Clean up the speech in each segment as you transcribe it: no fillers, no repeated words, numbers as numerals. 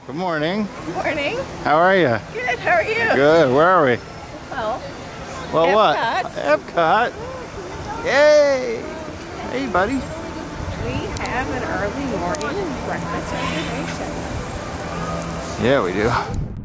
Good morning. Morning. How are you? Good. How are you? Good. Where are we? Well, Epcot. What? Epcot. Yay! Hey, buddy. We have an early morning breakfast reservation. Yeah, we do.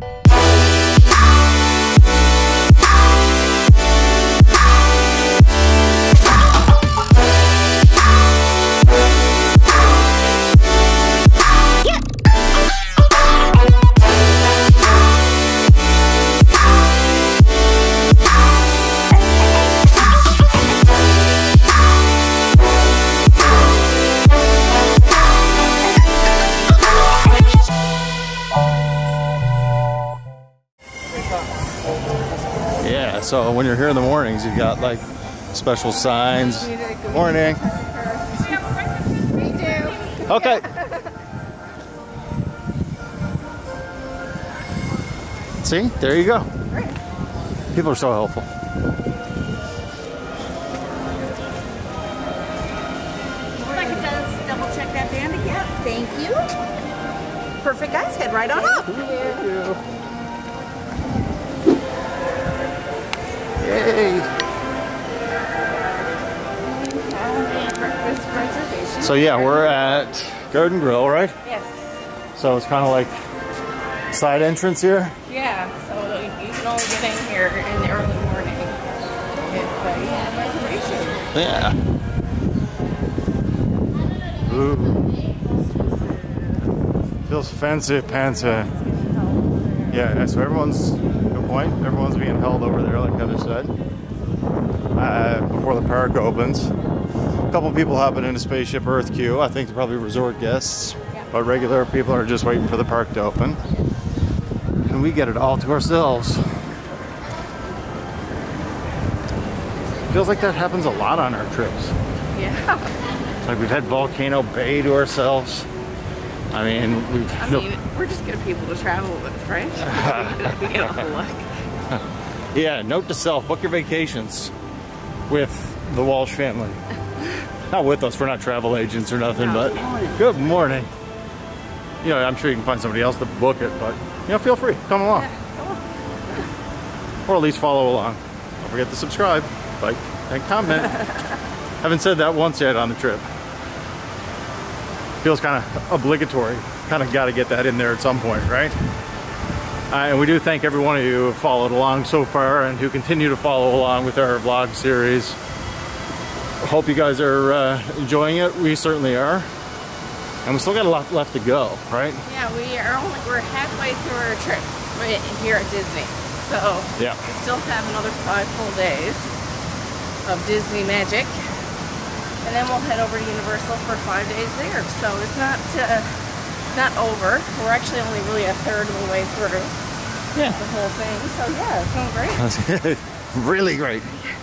Yeah, so when you're here in the mornings, you've got like special signs. Morning. We do. Okay. See, there you go. People are so helpful. If I could just double check that band again. Thank you. Perfect, guys. Head right on up. Thank you. Yay. Breakfast reservation. So yeah, we're at Garden Grill, right? Yes. So it's kind of like side entrance here. Yeah. So you can only get in here in the early morning if you have a reservation. Yeah. Ooh. Feels fancy pantsy. Yeah, so everyone's, good point, everyone's being held over there, like Heather said, before the park opens. A couple people hopping into Spaceship Earth queue. I think they're probably resort guests, but regular people are just waiting for the park to open. And we get it all to ourselves. Feels like that happens a lot on our trips. Yeah. Like we've had Volcano Bay to ourselves. I mean, we're just good people to travel with, right? We get all the luck. Yeah, note to self, book your vacations with the Walsh family. Not with us, we're not travel agents or nothing, but good morning. You know, I'm sure you can find somebody else to book it, but, you know, feel free, come along. Yeah, come on. Or at least follow along. Don't forget to subscribe, like, and comment. Haven't said that once yet on the trip. Feels kind of obligatory. Kind of got to get that in there at some point, right? And we do thank every one of you who have followed along so far and who continue to follow along with our vlog series. Hope you guys are enjoying it. We certainly are. And we still got a lot left to go, right? Yeah, we're halfway through our trip right here at Disney. So yeah, we still have another 5 full days of Disney magic. And then we'll head over to Universal for 5 days there. So it's not over. We're actually only really a third of the way through the whole thing. So yeah, it's going great. Really great.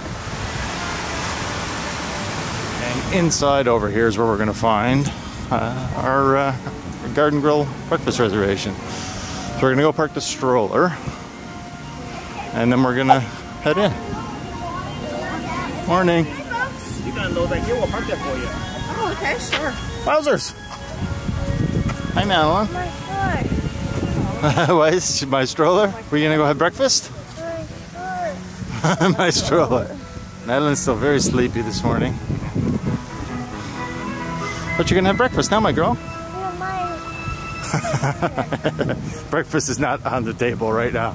And inside over here is where we're going to find our Garden Grill breakfast reservation. So we're going to go park the stroller. And then we're going to head in. Morning. You gotta know that here, we'll park that for you. Oh, okay, sure. Wowzers! Hi, Madeline. My foot. Why is my stroller? Were you gonna go have breakfast? My stroller. Madeline's still very sleepy this morning. But you're gonna have breakfast now, my girl. Breakfast is not on the table right now.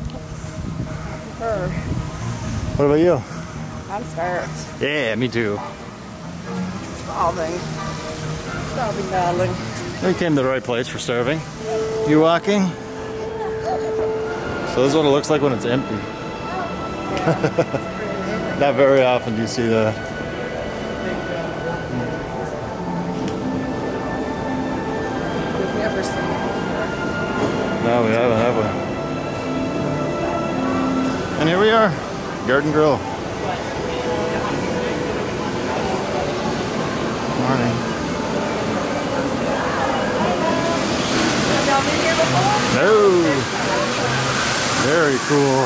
What about you? I'm starved. Yeah, me too. Starving, darling. We came to the right place for starving. You walking? So this is what it looks like when it's empty. Not very often do you see that. We've never seen it before. No, we haven't, have we? And here we are, Garden Grill. Morning. Y'all been here before? No. Very cool.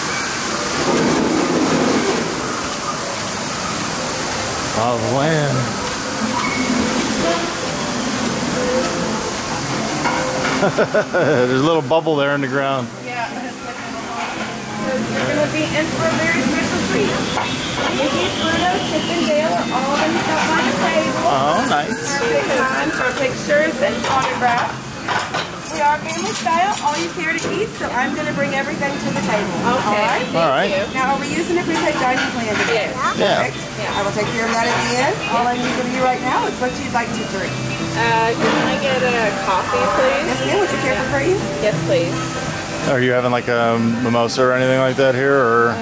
Of land. There's a little bubble there in the ground. Yeah, it's like a little. You're gonna be in for a very special treat. Mickey, Pluto, Chip, and Dale are all gonna come on the table. Oh, nice. Take time for pictures and autographs. We are family style, all you care to eat, so I'm going to bring everything to the table. Okay. All right. Now, are we using a prepaid dining plan today? Yeah. Perfect. Yeah. I will take care of that at the end. All I need from you right now is what you'd like to drink. Can I get a coffee, please? Yes, ma'am. Would you care for cream? Yes, please. Are you having like a mimosa or anything like that here, or?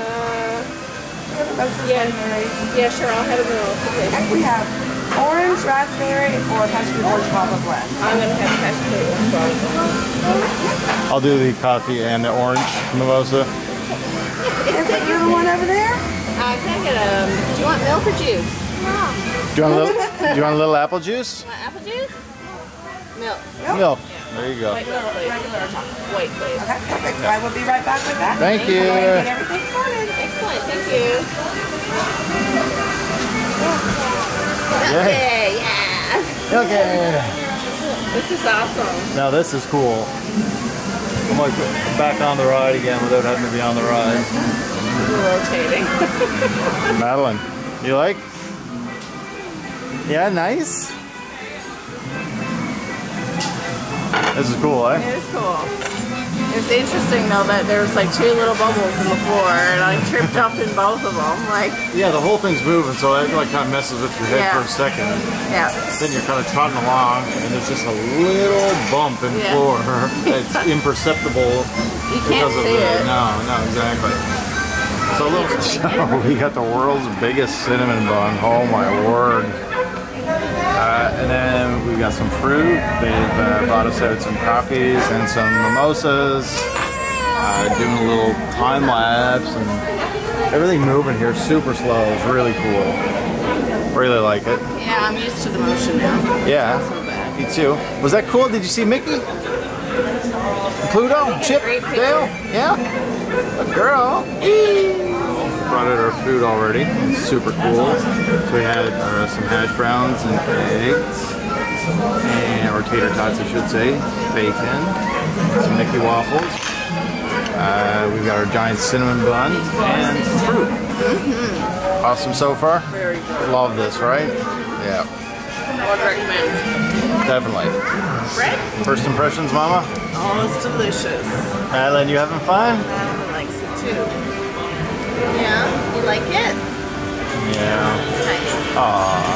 Yeah, sure. I'll have a mimosa, please. And we have orange, raspberry, or passion orange guava blend. I'm going to have passion orange guava. I'll do the coffee and the orange mimosa. Is that you the one over there? Can I get do you want milk or juice? Do you want a little apple juice? Apple juice? Milk. Milk. There you go. Wait, please. Wait, please. Okay, perfect. I will be right back with that. Thank you. Get everything started. Excellent. Thank you. Yay. Yeah. Okay. This is awesome. Now this is cool. I'm like back on the ride again without having to be on the ride. Rotating. Madeline, you like? Yeah, nice. This is cool, eh? It is cool. It's interesting though that there's like two little bubbles in the floor and I tripped up in both of them. Like, yeah, the whole thing's moving, so that like kind of messes with your head for a second. Yeah. Then you're kind of trotting along, and there's just a little bump in the floor. It's imperceptible. You can't see it. No, exactly. So we got the world's biggest cinnamon bun. Oh my word. And then we got some fruit. They've brought us out some coffees and some mimosas. Doing a little time lapse, and everything moving here super slow. It's really cool. Really like it. Yeah, I'm used to the motion now. Yeah, It's not so bad. me too. Was that cool? Did you see Mickey? Pluto? Chip? Dale? Yeah? A girl. Brought out our food already. It's super cool. So we had some hash browns and eggs, or tater tots I should say, bacon, some Mickey waffles. We've got our giant cinnamon bun and some fruit. Awesome so far? Very good. Love this, right? Yeah. I would recommend. Definitely. Bread? First impressions, Mama? Oh, it's delicious. Madeline, you having fun? Madeline likes it too. Yeah, you like it? Yeah. Nice. Aww.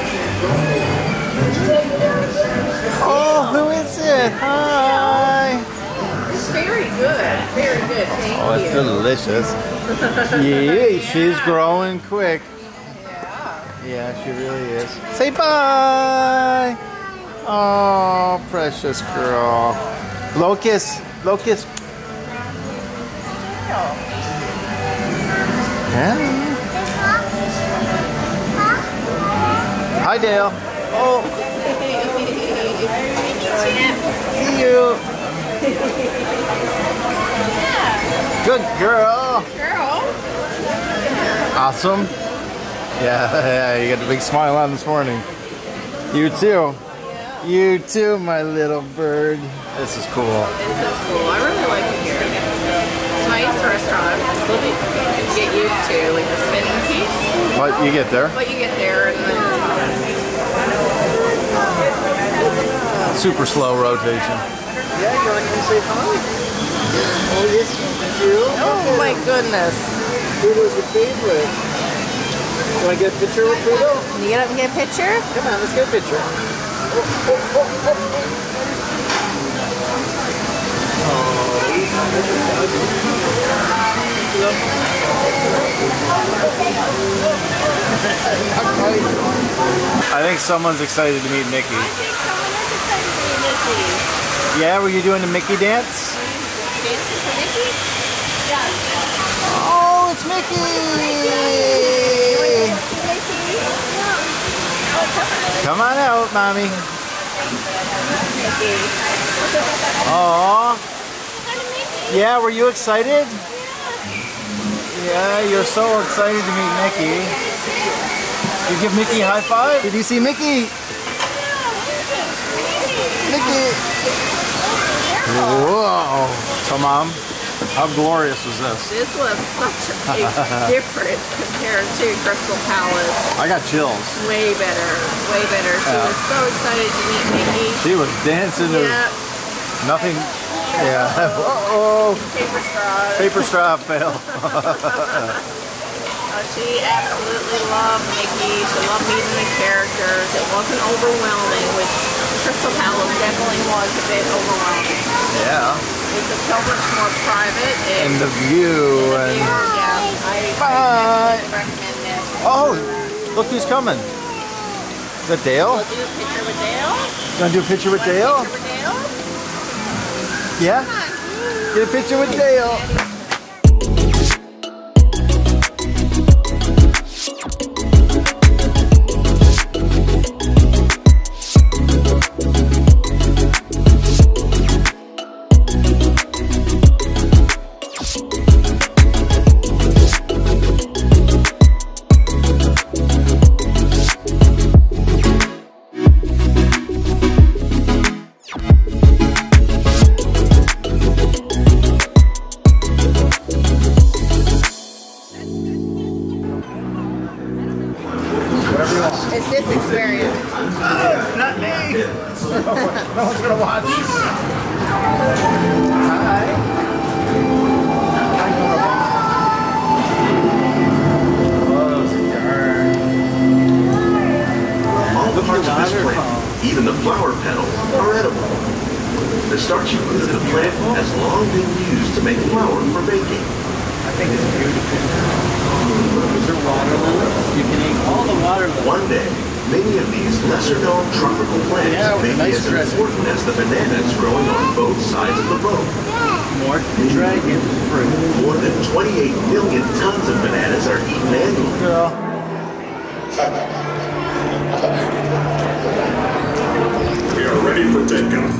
Oh, who is it? Hi. It's very good. Very good. Thank Oh, it's delicious. Yeah, she's growing quick. Yeah, she really is. Say bye. Oh, precious girl. Blow a kiss. Blow a kiss. Yeah. Hi, Dale. Oh. See you. Good girl. Awesome. Yeah, you got a big smile on this morning. You too. You too, my little bird. This is cool. This is cool. I really like it here. It's a nice restaurant. It's a little bit to get used to, like the spinning piece. But you get there. But you get there and then Super slow rotation. Yeah, you want to come say hi? Oh, yes, you do. Oh my goodness. Pluto's your favorite. You want to get a picture with Pluto? Can you get up and get a picture? Come on, let's get a picture. I think someone's excited to meet Mickey. I think someone is excited to meet Mickey. Yeah, were you doing the Mickey dance? Dancing for Mickey? Yeah. Oh, it's Mickey! Come on out, Mommy. Aww. Yeah, were you excited? Yeah, you're so excited to meet Mickey. You give Mickey a high five? Did you see Mickey? Mickey! Whoa! So, Mom, how glorious was this? This was such a difference compared to Crystal Palace. I got chills. Way better, way better. She was so excited to meet Mickey. She was dancing to nothing. Yeah. Uh-oh. Paper straw. Paper straw fail. She absolutely loved Mickey. She loved meeting the characters. It wasn't overwhelming, which Crystal Palace definitely was a bit overwhelming. Yeah. This is so much more private. And the view. I recommend this. Oh, look who's coming. Is that Dale? We'll do a picture with Dale. You want to do a picture with Dale? Picture with Dale? Yeah? Get a picture with Dale. It's this experience. Not me. No one's gonna watch. Hi. All the parts of this plant, even the flower petals, are edible. The starchy root of the plant has long been used to make flour for baking. I think it's beautiful. These are water lilies. You can eat all the water lilies. One day, many of these lesser-known tropical plants may be as important as the bananas growing on both sides of the road. More dragon fruit. More than 28 million tons of bananas are eaten annually. We are ready for takeoff.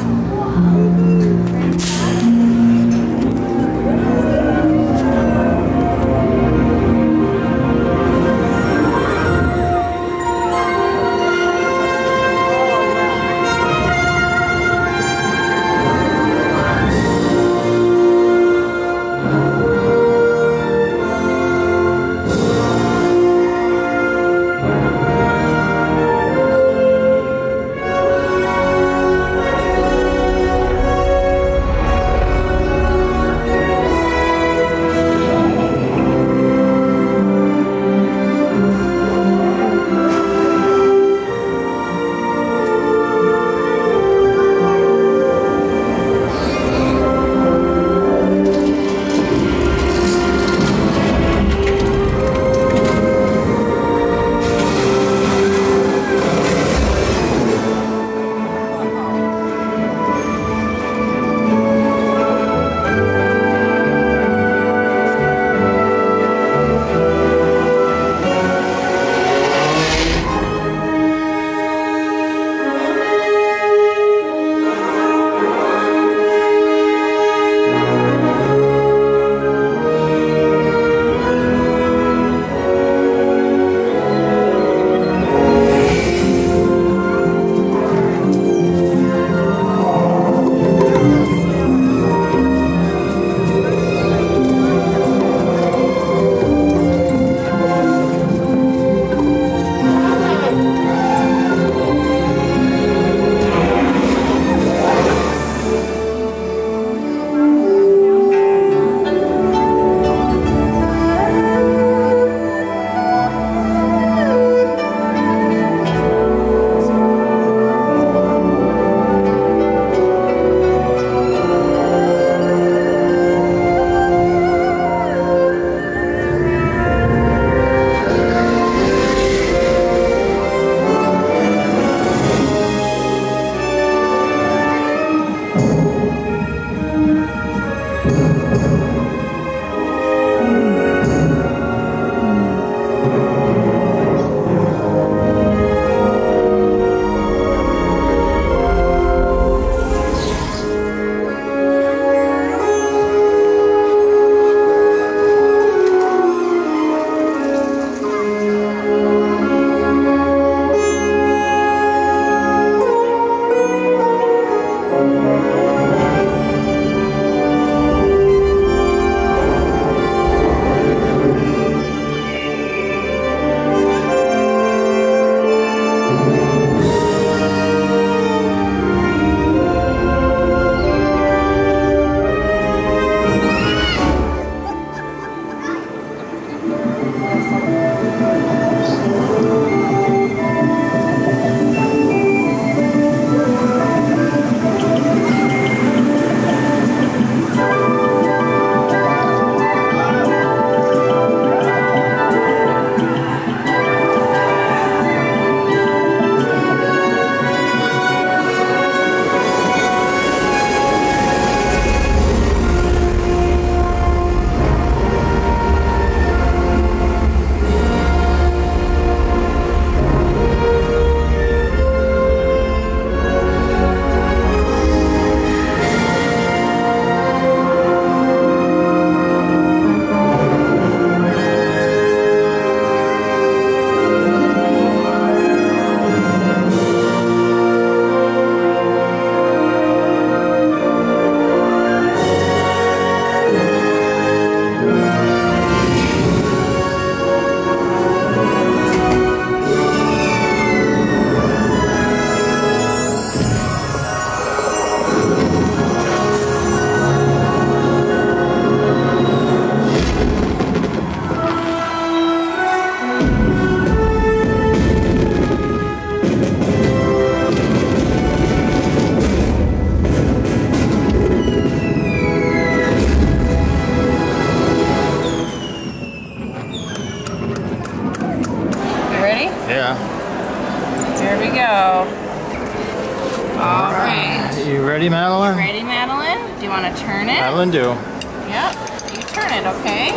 ready, Madeline? Ready, Madeline? Do you want to turn it? Madeline, do. Yep. You turn it, okay?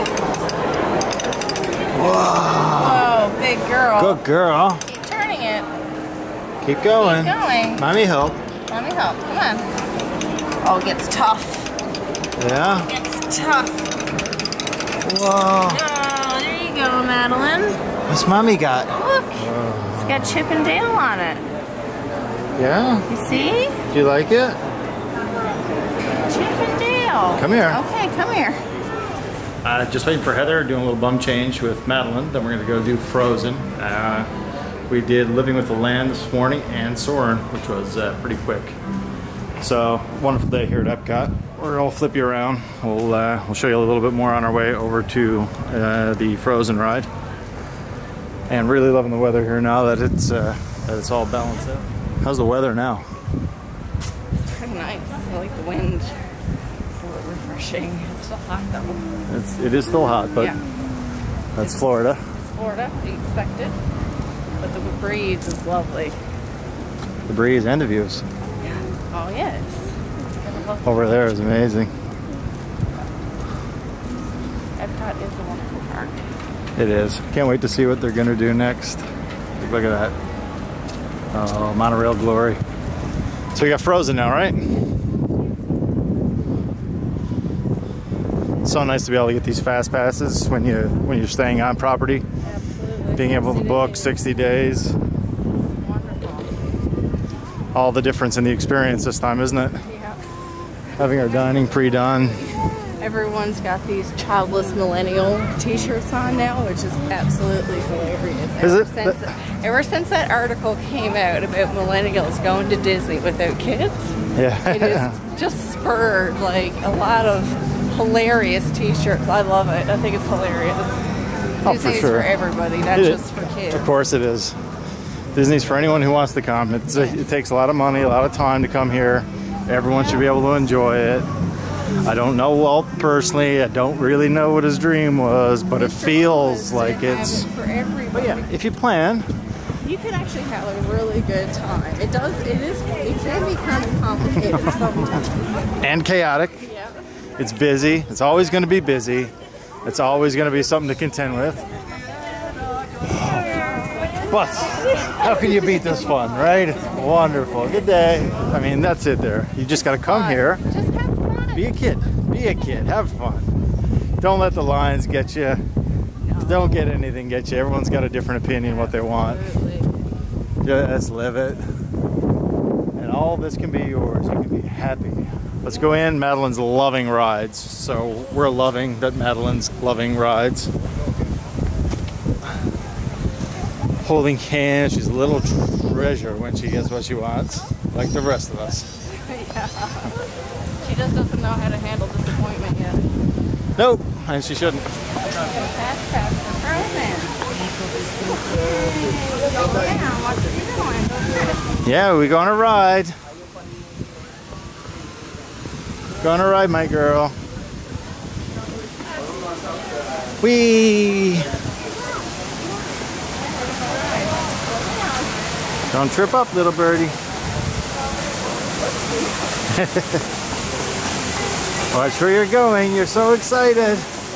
Whoa. Whoa, big girl. Good girl. Keep turning it. Keep going. Keep going. Mommy help. Let me help. Come on. Oh, it gets tough. Yeah? It gets tough. Whoa. Oh, there you go, Madeline. What's Mommy got? Look. It's got Chip and Dale on it. Yeah? You see? Do you like it? Chip and Dale. Come here. Okay, come here. Just waiting for Heather, doing a little bum change with Madeline. Then we're gonna go do Frozen. We did Living with the Land this morning and Soarin', which was pretty quick. So, wonderful day here at Epcot. We're gonna flip you around. We'll show you a little bit more on our way over to the Frozen ride. And really loving the weather here now that it's all balanced out. How's the weather now? It's pretty nice. I like the wind. It's a little refreshing. It's still hot though. It is still hot, but yeah. That's Florida. It's Florida, we expected. But the breeze is lovely. The breeze and the views. Oh yes. Over there is amazing. Epcot is a wonderful park. It is. Can't wait to see what they're gonna do next. Look at that. Oh, monorail glory. So we got Frozen now, right? So nice to be able to get these fast passes when you're staying on property. Absolutely. Being able to book 60 days. Wonderful. All the difference in the experience this time, isn't it? Yeah. Having our dining pre-done. Everyone's got these childless millennial t-shirts on now, which is absolutely hilarious. Is it? Ever since that article came out about millennials going to Disney without kids, Yeah. it has just spurred like a lot of hilarious t-shirts. I love it. I think it's hilarious. Oh, Disney's for sure. for everybody, not just for kids. Of course it is. Disney's for anyone who wants to come. It takes a lot of money, a lot of time to come here. Everyone should be able to enjoy it. I don't know Walt personally. I don't really know what his dream was, but it feels like it's for everybody. But yeah, if you plan, you can actually have a really good time. It can be kind of complicated sometimes. and chaotic. Yeah. It's busy. It's always going to be busy. It's always going to be something to contend with. But how can you beat this fun, right? Wonderful. Good day. I mean, that's it there. You just got to come here. Just have fun. Be a kid. Be a kid. Have fun. Don't let the lines get you. No. Don't get anything get you. Everyone's got a different opinion what they want. Absolutely. Just live it. And all this can be yours. You can be happy. Let's go in. Madeline's loving rides. So we're loving that Madeline's loving rides. Holding hands. She's a little treasure when she gets what she wants. Like the rest of us. Yeah. She just doesn't know how to handle disappointment yet. Nope. And she shouldn't. Fast pass for Frozen. Yeah, what are you doing? Yeah, we go on a ride. Go on a ride, my girl. Whee! Don't trip up, little birdie. Watch where you're going. You're so excited.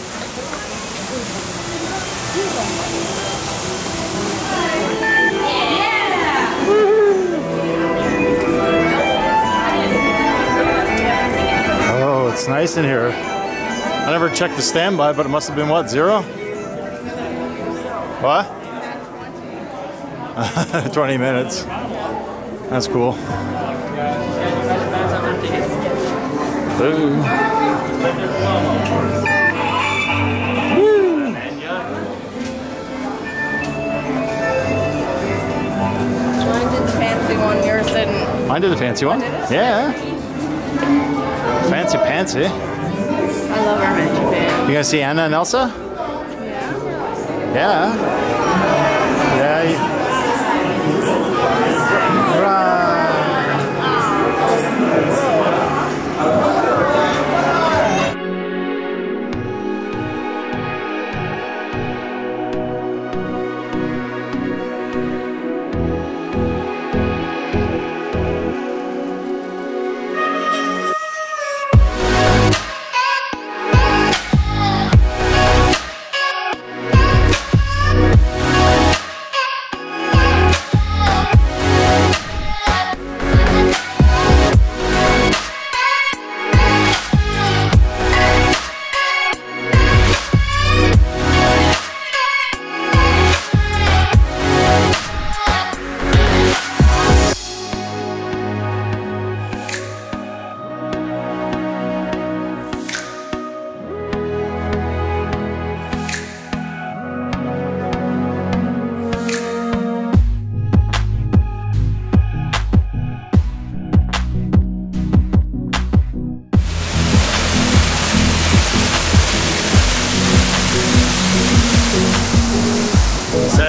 Oh, it's nice in here. I never checked the standby, but it must have been what, 0? What? 20 minutes. That's cool. Ooh. Woo. Mine did the fancy one, yours didn't. Mine did the fancy one. Yeah. Fancy pantsy. I love our Magic Band. You gonna see Anna and Elsa? Yeah. Yeah. Yeah. Right.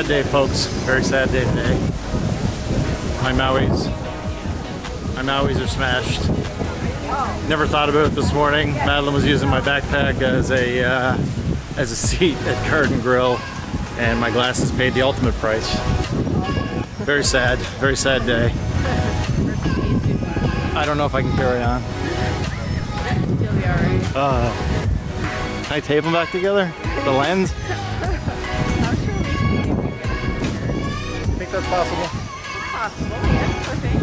sad day, folks. Very sad day today. My Mauis are smashed. Never thought about it this morning. Madeline was using my backpack as a seat at Garden Grill, and my glasses paid the ultimate price. Very sad day. I don't know if I can carry on. You'll be alright. Can I tape them back together? The lens? I think that's possible. Possible, yes, I think.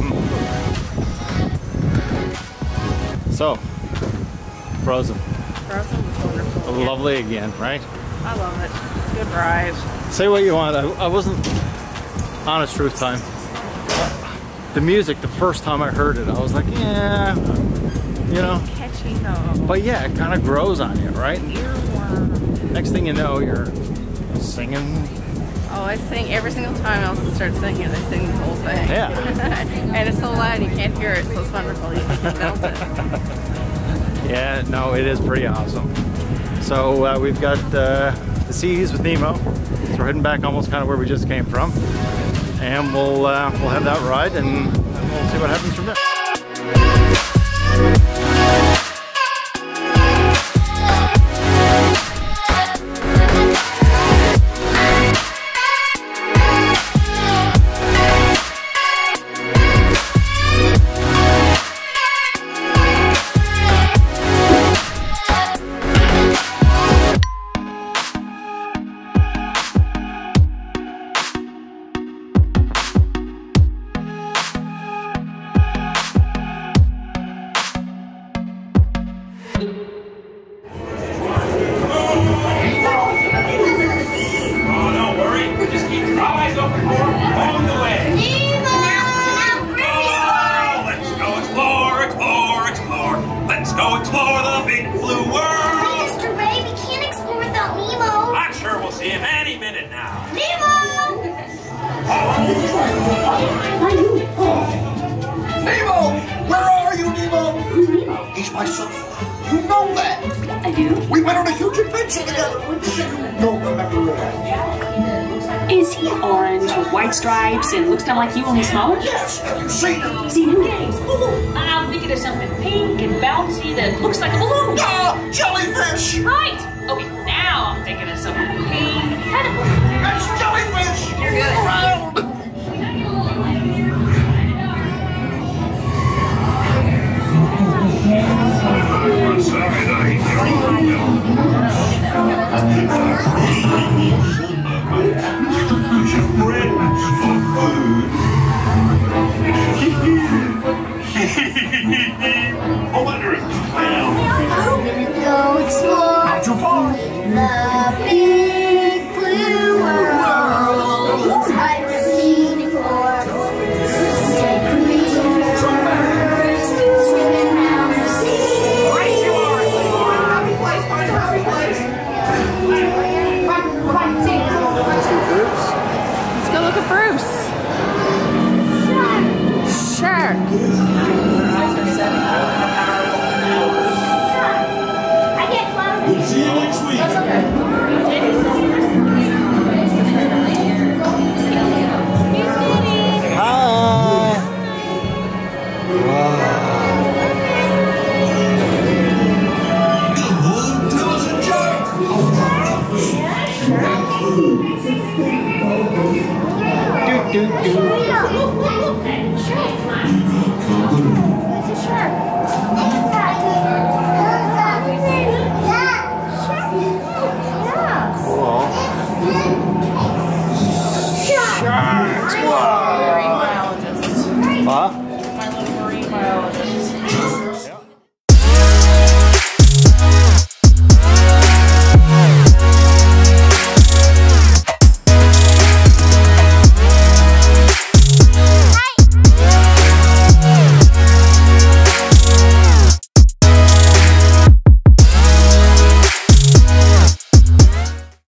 So, Frozen. Frozen was wonderful. Lovely again, right? I love it. It's a good ride. Say what you want. I wasn't, honest truth time. The music, the first time I heard it, I was like, yeah, you know. Catchy though. But yeah, it kind of grows on you, right? Earworm. Next thing you know, you're singing. Oh, I sing every single time else to start singing. I sing the whole thing. Yeah. And it's so loud you can't hear it, so it's wonderful. You can melt it. Yeah, no, it is pretty awesome. So we've got the seas with Nemo. So we're heading back almost kind of where we just came from. And we'll have that ride and we'll see what happens from there. Nemo! Where are you, Nemo? He's my son. You know that. I do. We went on a huge adventure together, which you don't remember that. Is he orange with white stripes and looks kind of like you, only smaller? Yes, have you seen him? Seen who games? I'm thinking of something pink and bouncy that looks like a balloon. Ah, jellyfish! Right. Okay, now I'm thinking of something pink. Kind of. That's jellyfish! You're good. Around! I wonder if Go explore Not too far. the big blue world. I've seen before. Creatures swimming around the sea. Let's go look at Bruce. Shark. I get close. we'll see you next week. That's okay. Tell us a joke! Sharks! Whoa!